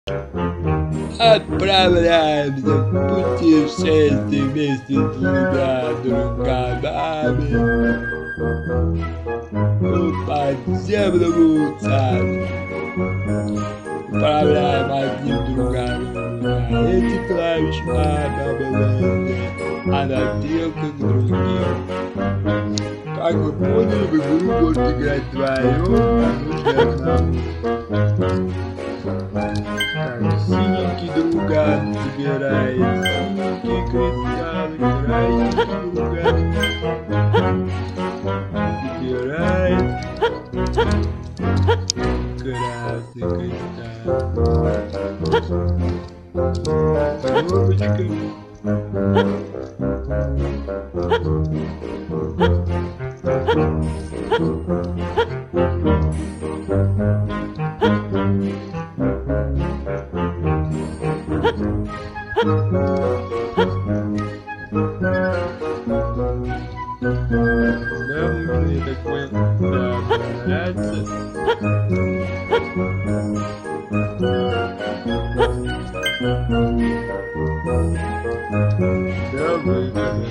Отправляемся в путешествие вместе с двумя друганами по подземному царству. Управляем одним друганом на эти клавиши, а на стрелка к другим. Как вы поняли, в игру можно играть вдвоем, а нужно одному. Так, синенький друган собирает синенький кристалл, красный друган собирает красный кристалл. Коробочка. Да, мне так понял, нравится. Да, выгодно.